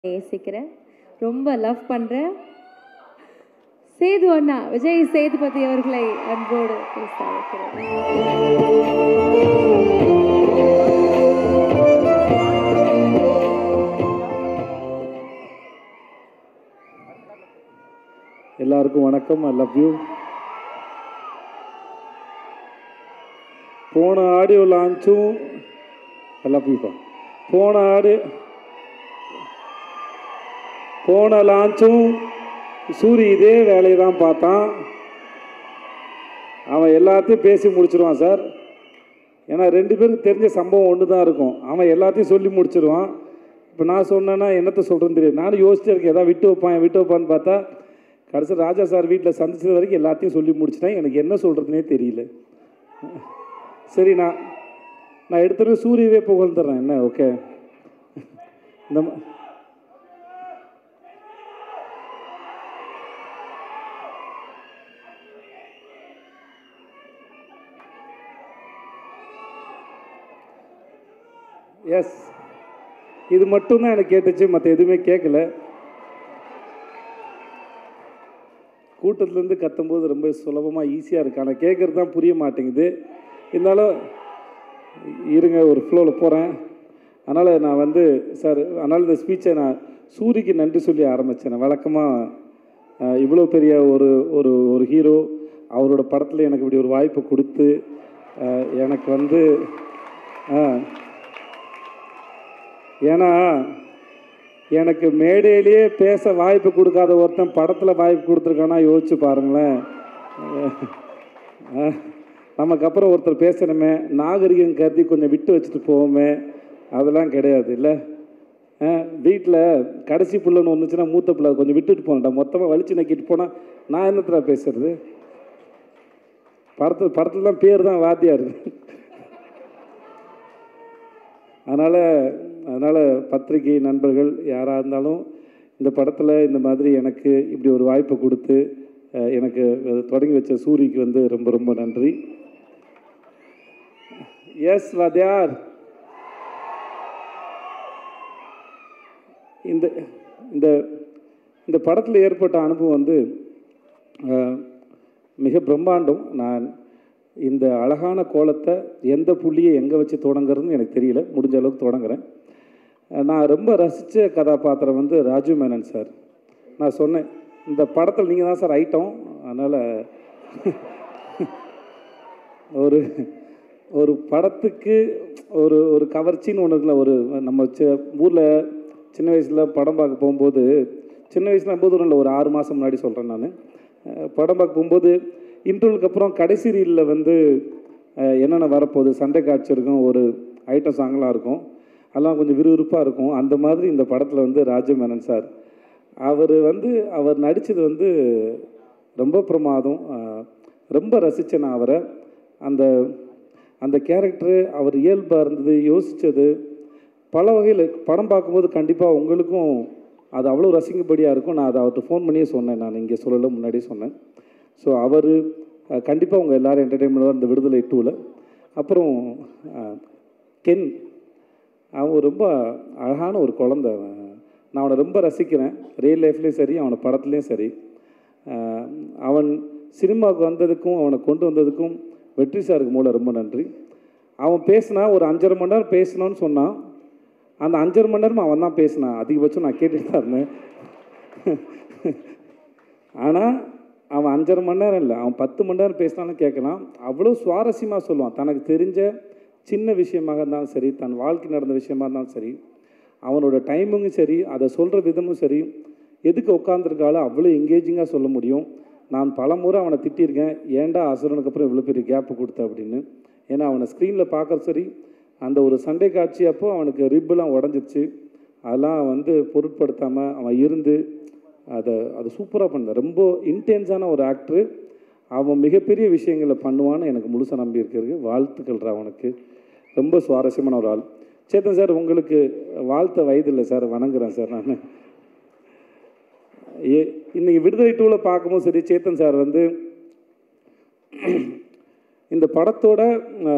நேசிக்கிறேன், ரொம்ப லவ் பண்ணுறேன். சேது அண்ணா விஜய் சேதுபதி அவர்களை அன்போடு பேச வைக்கிறேன். எல்லாருக்கும் வணக்கம். I love you. போன ஆடியோ லான்ச்சும் ஐ லவ் யூப்பா. போன லான்ச்சும் சூரி இதே வேலையை தான் பார்த்தான். அவன் எல்லாத்தையும் பேசி முடிச்சிருவான் சார். ஏன்னா 2 பேருக்கு தெரிஞ்ச சம்பவம் ஒன்று தான் இருக்கும். அவன் எல்லாத்தையும் சொல்லி முடிச்சிருவான். இப்போ நான் சொன்னேன்னா என்னத்தை சொல்கிறேன்னு தெரியும். நானும் யோசிச்சே இருக்கேன், ஏதாவது விட்டு வைப்பான்னு பார்த்தா கடைசி ராஜா சார் வீட்டில் சந்திச்சது வரைக்கும் எல்லாத்தையும் சொல்லி முடிச்சிட்டேன். எனக்கு என்ன சொல்கிறதுனே தெரியல. சரி, நான் எடுத்துகிட்டு சூரியவே புகழ்ந்துடுறேன். என்ன ஓகே. இந்த எஸ், இது மட்டும்தான் எனக்கு கேட்டுச்சு, மற்ற எதுவுமே கேட்கல. கூட்டத்துலேருந்து கத்தும்போது ரொம்ப சுலபமாக ஈஸியாக இருக்குது, ஆனால் கேட்குறது தான் புரிய மாட்டேங்குது. இருந்தாலும் இருங்க, ஒரு ஃப்ளோவில் போகிறேன். அதனால் நான் சார், அதனால் இந்த ஸ்பீச்சை நான் சூரிக்கு நன்றி சொல்லி ஆரம்பித்தேன். வழக்கமாக இவ்வளோ பெரிய ஒரு ஹீரோ அவரோட படத்தில் எனக்கு இப்படி ஒரு வாய்ப்பு கொடுத்து எனக்கு ஏன்னா எனக்கு மேடையிலேயே பேச வாய்ப்பு கொடுக்காத ஒருத்தன் படத்தில் வாய்ப்பு கொடுத்துருக்கானா யோசிச்சு பாருங்களேன். நமக்கு அப்புறம் ஒருத்தர் பேசணுமே, நாகரிகம் கருதி கொஞ்சம் விட்டு வச்சுட்டு போவோமே, அதெல்லாம் கிடையாது இல்லை. வீட்டில் கடைசி பிள்ளைன்னு வந்துச்சுன்னா மூத்த பிள்ளை கொஞ்சம் விட்டுட்டு போனேன்டா, மொத்தமாக வலிச்சு நக்கிட்டு போனால் நான் என்னத்தில் பேசுறது. படத்தில் தான் பேர் தான் வாத்தியார். அதனால் பத்திரிகை நண்பர்கள் யாராக இருந்தாலும் இந்த படத்தில் இந்த மாதிரி எனக்கு இப்படி ஒரு வாய்ப்பை கொடுத்து எனக்கு தொடங்கி வச்ச சூரிக்கு ரொம்ப ரொம்ப நன்றி. எஸ் வாத்தியார். இந்த படத்தில் ஏற்பட்ட அனுபவம் மிக பிரம்மாண்டம். நான் இந்த அழகான கோலத்தை எந்த புள்ளியை எங்கே வச்சு தொடங்குறதுன்னு எனக்கு தெரியல, முடிஞ்ச அளவுக்கு தொடங்குறேன். நான் ரொம்ப ரசித்த கதாபாத்திரம் ராஜு மேனன் சார். நான் சொன்னேன், இந்த படத்தில் நீங்கள் தான் சார் ஐட்டம். அதனால் ஒரு படத்துக்கு ஒரு கவர்ச்சின்னு ஒன்று இருக்குல்ல. நம்ம ஊரில் சின்ன வயசில் படம் பார்க்க போகும்போது, சின்ன வயசில் போது இல்லை, ஒரு 6 மாதம் முன்னாடி சொல்கிறேன் நான். படம் பார்க்க போகும்போது இன்டர்வலுக்கு அப்புறம் கடைசி ரீலில் என்னென்ன வரப்போகுது, சண்டை காட்சி இருக்கும், ஒரு ஐட்டம் சாங்கெலாம் இருக்கும், அதெல்லாம் கொஞ்சம் விறுவிறுப்பாக இருக்கும். அந்த மாதிரி இந்த படத்தில் ராஜு மேனன் சார் அவர் நடித்தது ரொம்ப பிரமாதம். ரொம்ப ரசித்தேன் நான் அவரை. அந்த கேரக்டரு அவர் இயல்பாக இருந்தது, யோசித்தது பல வகையில். படம் பார்க்கும்போது கண்டிப்பாக உங்களுக்கும் அது அவ்வளோ ரசிக்கும்படியாக இருக்கும். நான் அதை அவர்கிட்ட ஃபோன் பண்ணியே சொன்னேன், நான் இங்கே சொல்லலை, முன்னாடியே சொன்னேன். ஸோ அவர் கண்டிப்பாக உங்கள் எல்லோரும் என்டர்டெயின்மெண்ட்டாக இந்த விடுதலை 2ல். அப்புறம் கென், அவன் ரொம்ப அழகான ஒரு குழந்தை. நான் அவனை ரொம்ப ரசிக்கிறேன், ரியல் லைஃப்லேயும் சரி, அவனை படத்துலேயும் சரி. அவன் சினிமாவுக்கு வந்ததுக்கும் அவனை கொண்டு வந்ததுக்கும் வெற்றி சாருக்கு மூலம் ரொம்ப நன்றி. அவன் பேசினா ஒரு 5.5 மணி நேரம் பேசணும்னு சொன்னான். அந்த 5.5 மணி நேரமும் அவன் தான் பேசினான். அதிகபட்சம் நான் கேட்டுட்டு தான் இருந்தேன். ஆனால் அவன் 5.5 மணி நேரம் இல்லை, அவன் 10 மணி நேரம் பேசினாலும் கேட்கலாம். அவ்வளோ சுவாரஸ்யமாக சொல்லுவான். தனக்கு தெரிஞ்ச சின்ன விஷயமாக இருந்தாலும் சரி, தன் வாழ்க்கை நடந்த விஷயமாக இருந்தாலும் சரி, அவனோட டைமிங்கும் சரி, அதை சொல்கிற விதமும் சரி, எதுக்கு உட்காந்துருக்காலும் அவ்வளோ எங்கேஜிங்காக சொல்ல முடியும். நான் பல முறை அவனை திட்டியிருக்கேன், ஏன்டா அசுரனுக்கு அப்புறம் இவ்வளோ பெரிய கேப்பு கொடுத்த அப்படின்னு. ஏன்னா அவனை ஸ்க்ரீனில் பார்க்குற சரி, அந்த ஒரு சண்டை காட்சி அப்போ அவனுக்கு ரிப்பெல்லாம் உடஞ்சிருச்சு. அதெல்லாம் பொருட்படுத்தாமல் அவன் இருந்து அதை சூப்பராக பண்ண ரொம்ப இன்டென்ஸான ஒரு ஆக்டரு. அவன் மிகப்பெரிய விஷயங்களை பண்ணுவான்னு எனக்கு முழுசாக நம்பி இருக்கிறது. வாழ்த்துக்கள் அவனுக்கு. ரொம்ப சுவாரஸ்யமான ஒரு ஆள். சேத்தன் சார், உங்களுக்கு வாழ்த்த வயது இல்லை சார், வணங்குறேன் சார். நான் இன்றைக்கி விடுதலை 2ல் பார்க்கும்போது சரி, சேத்தன் சார் இந்த படத்தோட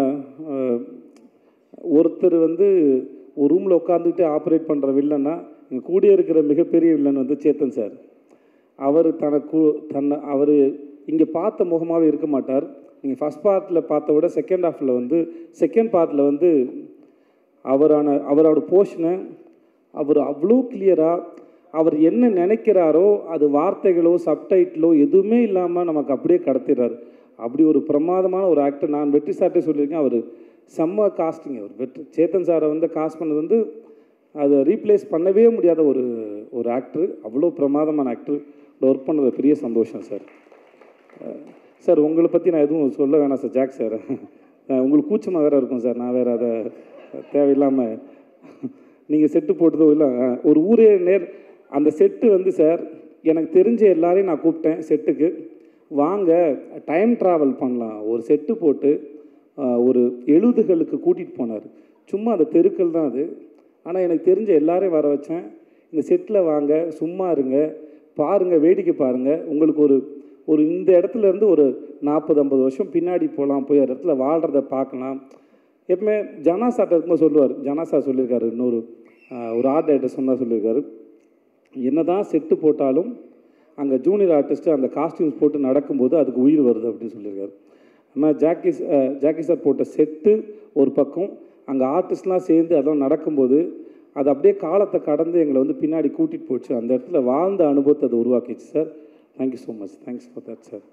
ஒருத்தர் ஒரு ரூமில் உட்காந்துக்கிட்டு ஆப்ரேட் பண்ணுற வில்லன்னா இங்கே கூடிய இருக்கிற மிகப்பெரிய வில்லன் வந்து சேத்தன் சார். அவர் அவர் இங்கே பார்த்த முகமாகவே இருக்க மாட்டார். நீங்கள் ஃபஸ்ட் பார்ட்டில் பார்த்த விட செகண்ட் ஹாஃபில் வந்து செகண்ட் பார்ட்டில் வந்து அவரோட போர்ஷனை அவர் அவ்வளோ கிளியராக அவர் என்ன நினைக்கிறாரோ அது வார்த்தைகளோ சப்டைட்டிலோ எதுவுமே இல்லாமல் நமக்கு அப்படியே கடத்திடுறாரு. அப்படி ஒரு பிரமாதமான ஒரு ஆக்டர். நான் வெற்றி சார்ட்டே சொல்லியிருக்கேன், அவர் செம்ம காஸ்டிங். அவர் சேத்தன் சாரை வந்து காஸ்ட் பண்ணது வந்து அதை ரீப்ளேஸ் பண்ணவே முடியாத ஒரு ஆக்டர். அவ்வளோ பிரமாதமான ஆக்டர். ஒர்க் பண்ணது பெரிய சந்தோஷம் சார். சார் உங்களை பற்றி நான் எதுவும் சொல்ல வேணாம் சார். ஜாக் சார் உங்களுக்கு கூச்சமாக வேறு இருக்கும் சார். நான் வேறு அதை தேவையில்லாமல் நீங்கள் செட்டு போட்டதோ இல்லை ஒரு ஊரே அந்த செட்டு வந்து சார் எனக்கு தெரிஞ்ச எல்லாரையும் நான் கூப்பிட்டேன் செட்டுக்கு. வாங்க டைம் ட்ராவல் பண்ணலாம். ஒரு செட்டு போட்டு ஒரு 70களுக்கு கூட்டிகிட்டு போனார். சும்மா அந்த தெருக்கள் தான் அது. ஆனால் எனக்கு தெரிஞ்ச எல்லாரையும் வர வச்சேன். இந்த செட்டில் வாங்க, சும்மா இருங்க, பாருங்கள், வேடிக்கை பாருங்கள். உங்களுக்கு ஒரு இந்த இடத்துல இருந்து ஒரு 40-50 வருஷம் பின்னாடி போகலாம், போய் அந்த இடத்துல வாழ்கிறத பார்க்கலாம். எப்பவுமே ஜனா சார்ட்ட இருக்கும்போது சொல்லுவார், ஜனா சார் சொல்லியிருக்காரு, இன்னொரு ஒரு ஆர்ட் டைரக்டர் சொன்னால் சொல்லியிருக்காரு, என்ன தான் செட்டு போட்டாலும் அங்கே ஜூனியர் ஆர்டிஸ்ட்டு அந்த காஸ்டியூம்ஸ் போட்டு நடக்கும்போது அதுக்கு உயிர் வருது அப்படின்னு சொல்லியிருக்காரு. ஆனால் ஜாக்கி சார் போட்ட செட்டு ஒரு பக்கம், அங்கே ஆர்டிஸ்ட்லாம் சேர்ந்து அதெல்லாம் நடக்கும்போது அது அப்படியே காலத்தை கடந்து எங்களை வந்து பின்னாடி கூட்டிகிட்டு போச்சு. அந்த இடத்துல வாழ்ந்த அனுபவத்தை அதை உருவாக்கிச்சு sir. Thank you so much. Thanks for that sir.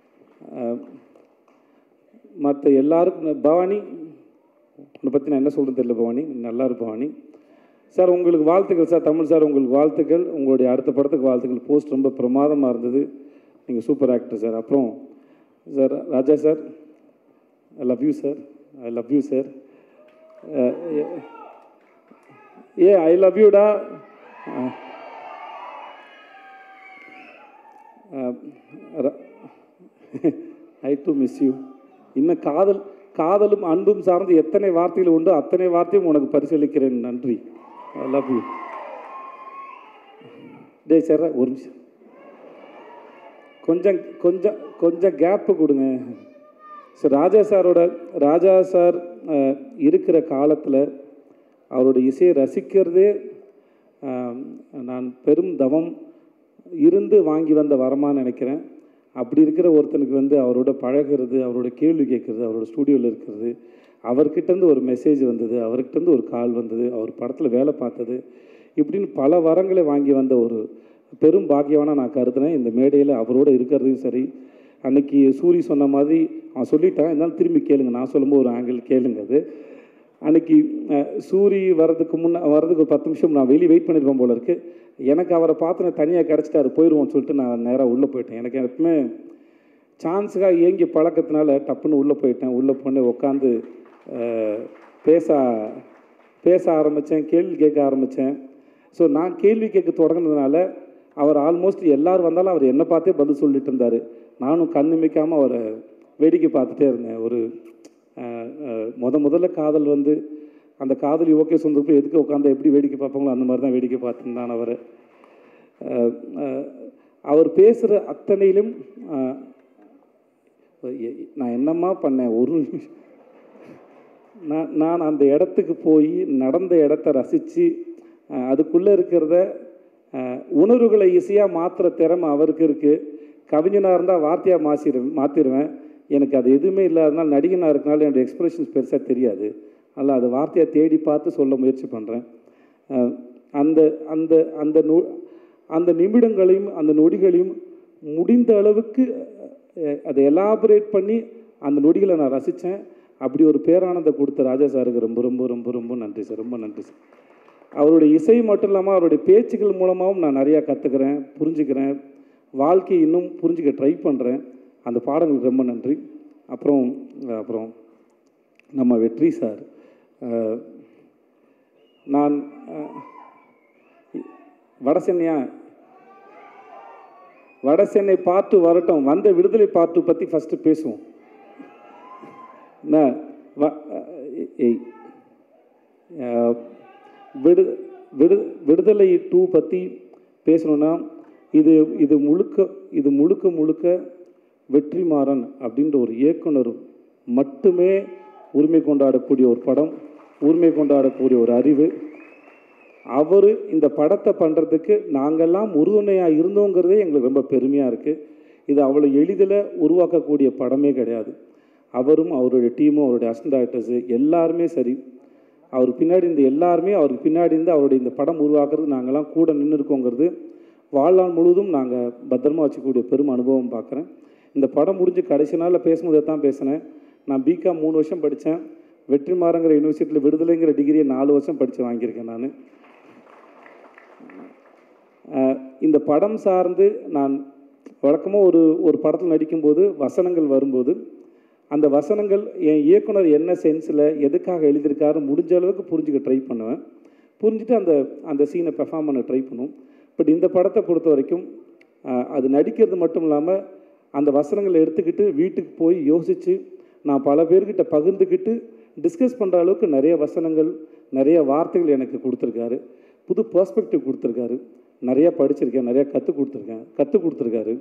மற்ற எல்லாருக்கும் பவானி உன்னை பற்றி நான் என்ன சொல்கிறது தெரியல. பவானி நல்லா இருக்கு பவானி சார். உங்களுக்கு வாழ்த்துக்கள் சார். தமிழ் சார் உங்களுக்கு வாழ்த்துக்கள். உங்களுடைய அடுத்த படத்துக்கு வாழ்த்துக்கள். போஸ்ட் ரொம்ப பிரமாதமாக இருந்தது. நீங்கள் சூப்பர் ஆக்டர் சார். அப்புறம் sir Raja sir, I love you sir. I love you sir. I love யூடா. I do miss you. இன்னும் காதலும் அன்பும் சார்ந்து எத்தனை வார்த்தைகள் உண்டோ அத்தனை வார்த்தையும் உனக்கு பரிசீலிக்கிறேன். நன்றி. I love you. டே சார் ஒரு நிமிஷம், கொஞ்சம் கேப்பு கொடுங்க சார். ராஜா சார் இருக்கிற காலத்தில் அவருடைய இசையை ரசிக்கிறதே நான் பெரும் தவம் இருந்து வாங்கி வந்த வரமான்னு நினைக்கிறேன். அப்படி இருக்கிற ஒருத்தனுக்கு வந்து அவரோட பழகிறது, அவரோட கேள்வி கேட்குறது, அவரோட ஸ்டூடியோவில் இருக்கிறது, அவர்கிட்டருந்து ஒரு மெசேஜ் வந்தது, அவர்கிட்டருந்து ஒரு கால் வந்தது, அவர் படத்தில் வேலை பார்த்தது, இப்படின்னு பல வரங்களை வாங்கி வந்த ஒரு பெரும் பாக்கியவான நான் கருதுனேன். இந்த மேடையில் அவரோட இருக்கிறதையும் சரி. அன்னைக்கு சூரி சொன்ன மாதிரி அவன் சொல்லிட்டான், இருந்தாலும் திரும்பி கேளுங்க, நான் சொல்லும்போது ஒரு ஆங்கிள் கேளுங்க. அது அன்னைக்கு சூரி வர்றதுக்கு ஒரு 10 நிமிஷம் நான் வெளியே வெயிட் பண்ணியிருப்பேன் போல இருக்குது. எனக்கு அவரை பார்த்து நான் தனியாக கிடச்சிட்டாரு, போயிடுவோம்னு சொல்லிட்டு நான் நேராக உள்ளே போயிட்டேன். எனக்கு எப்பவுமே சான்ஸுக்காக ஏங்கி பழக்கத்தினால டப்புன்னு உள்ளே போயிட்டேன். உள்ளே போய் உட்காந்து பேச ஆரம்பித்தேன், கேள்வி கேட்க ஆரம்பித்தேன். ஸோ நான் கேள்வி கேட்க தொடங்கினதுனால அவர் ஆல்மோஸ்ட் எல்லோரும் வந்தாலும் அவர் என்னை பார்த்தே பதில் சொல்லிட்டு இருந்தார். நானும் கண் நிமிக்காமல் அவரை வேடிக்கை பார்த்துட்டே இருந்தேன். ஒரு முதல்ல காதல் வந்து அந்த காதலி ஓகே சொந்தப்போ எதுக்கு உட்காந்து எப்படி வேடிக்கை பார்ப்பாங்களோ அந்த மாதிரி தான் வேடிக்கை பார்த்துருந்தான் அவர். அவர் பேசுகிற அத்தனையிலும் நான் என்னம்மா பண்ணேன், ஒரு நிமிஷம் நான் அந்த இடத்துக்கு போய் நடந்த இடத்த ரசித்து அதுக்குள்ளே இருக்கிறத உணர்வுகளை ஈஸியாக மாற்றுற திறமை அவருக்கு இருக்குது. கவிஞனாக இருந்தால் வார்த்தையாக மாற்றிடுவேன். எனக்கு அது எதுவுமே இல்லாதனால நடிகனாக இருக்கனால என்னோடய எக்ஸ்ப்ரெஷன்ஸ் பெருசாக தெரியாது. அதில் அது வார்த்தையாக தேடி பார்த்து சொல்ல முயற்சி பண்ணுறேன். அந்த அந்த அந்த அந்த நிமிடங்களையும் அந்த நொடிகளையும் முடிந்த அளவுக்கு அதை எலாபரேட் பண்ணி அந்த நொடிகளை நான் ரசித்தேன். அப்படி ஒரு பேரானந்தம் கொடுத்த ராஜா சாருக்கு ரொம்ப ரொம்ப ரொம்ப ரொம்ப நன்றி சார். ரொம்ப நன்றி சார். அவருடைய இசை மட்டும் இல்லாமல் அவருடைய பேச்சுக்கள் மூலமாகவும் நான் நிறையா கற்றுக்கிறேன், புரிஞ்சுக்கிறேன், வாழ்க்கையை இன்னும் புரிஞ்சுக்க ட்ரை பண்ணுறேன். அந்த பாடங்களுக்கு ரொம்ப நன்றி. அப்புறம் நம்ம வெற்றி சார், நான் வட சென்னை பார்ட்டு வரட்டும், வந்த விடுதலை பார்ட்டு பற்றி ஃபஸ்ட்டு பேசுவோம். விடுதலை 2 பற்றி பேசணுன்னா இது முழுக்க வெற்றிமாறன் அப்படின்ற ஒரு இயக்குனர் மட்டுமே உரிமை கொண்டாடக்கூடிய ஒரு படம், உரிமை கொண்டாடக்கூடிய ஒரு அறிவு. அவர் இந்த படத்தை பண்ணுறதுக்கு நாங்கள்லாம் உறுதுணையாக இருந்தோங்கிறதே எங்களுக்கு ரொம்ப பெருமையாக இருக்குது. இது அவ்வளோ எளிதில் உருவாக்கக்கூடிய படமே கிடையாது. அவரும் அவருடைய டீமும் அவருடைய அசிஸ்டன்ட் டைரக்டர்ஸு எல்லாருமே சரி, அவர் பின்னாடி இந்த எல்லாருமே அவருக்கு பின்னாடி இருந்து அவருடைய இந்த படம் உருவாக்குறது நாங்கள்லாம் கூட நின்று இருக்கோங்கிறது வாழ்நாள் முழுவதும் நாங்கள் பத்திரமா வச்சுக்கூடிய பெரும் அனுபவம் பார்க்குறேன். இந்த படம் முடிஞ்சு கடைசி நாளில் பேசும்போது தான் பேசினேன். நான் பிகாம் 3 வருஷம் படித்தேன். வெற்றிமாறங்கிற யூனிவர்சிட்டியில் விடுதலைங்கிற டிகிரியை 4 வருஷம் படித்து வாங்கியிருக்கேன். நான் இந்த படம் சார்ந்து நான் வழக்கமாக ஒரு படத்தில் நடிக்கும்போது வசனங்கள் வரும்போது அந்த வசனங்கள் என் இயக்குனர் என்ன சென்ஸில் எதுக்காக எழுதியிருக்காரு முடிஞ்ச அளவுக்கு புரிஞ்சுக்க ட்ரை பண்ணுவேன். புரிஞ்சுட்டு அந்த சீனை பெர்ஃபார்ம் பண்ண ட்ரை பண்ணுவோம். பட் இந்த படத்தை பொறுத்த வரைக்கும் அது நடிக்கிறது மட்டும் இல்லாமல் அந்த வசனங்களை எடுத்துக்கிட்டு வீட்டுக்கு போய் யோசித்து நான் பல பேர்கிட்ட பகிர்ந்துக்கிட்டு டிஸ்கஸ் பண்ணுற அளவுக்கு நிறைய வசனங்கள் நிறைய வார்த்தைகள் எனக்கு கொடுத்துருக்காரு. புது பெர்ஸ்பெக்டிவ் கொடுத்துருக்காரு. நிறையா படிச்சிருக்கேன், நிறையா கற்றுக் கொடுத்துருக்காரு.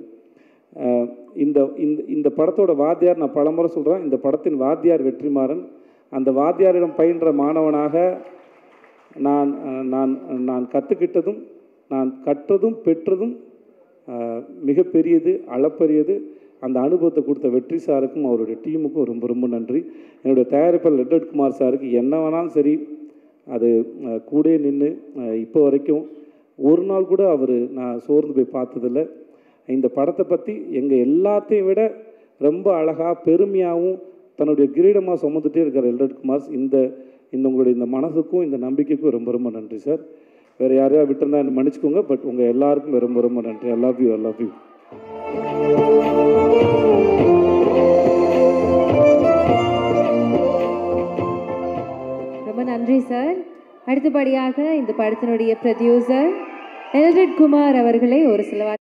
இந்த படத்தோட வாத்தியார் நான் பலமுறை சொல்கிறேன், இந்த படத்தின் வாத்தியார் வெற்றிமாறன். அந்த வாத்தியாரிடம் பயின்ற மாணவனாக நான் நான் நான் கற்றுக்கிட்டதும் நான் கற்றதும் பெற்றதும் மிகப்பெரியது, அளப்பரியது. அந்த அனுபவத்தை கொடுத்த வெற்றி சாருக்கும் அவருடைய டீமுக்கும் ரொம்ப ரொம்ப நன்றி. என்னுடைய தயாரிப்பாளர் எட்வர்ட் குமார் சாருக்கு என்ன வேணாலும் சரி அது கூட நின்று இப்போ வரைக்கும் ஒரு நாள் கூட அவர் நான் சோர்ந்து போய் பார்த்ததில்லை. இந்த படத்தை பற்றி எங்கள் எல்லாத்தையும் விட ரொம்ப அழகாக பெருமையாகவும் தன்னுடைய கிரீடமாக சுமந்துகிட்டே இருக்கிற எட்வர்ட் குமார், இந்த உங்களுடைய இந்த மனசுக்கும் இந்த நம்பிக்கைக்கும் ரொம்ப ரொம்ப நன்றி சார். வேறு யாரையா விட்டுருந்தா என்ன மன்னிச்சுக்கோங்க. பட் உங்கள் எல்லாருக்கும் ரொம்ப ரொம்ப நன்றி. I love you. ரொம்ப நன்றி சார். அடுத்தபடியாக இந்த படத்தினுடைய ப்ரொடியூசர் எல்ரட் குமார் அவர்களை ஒரு சில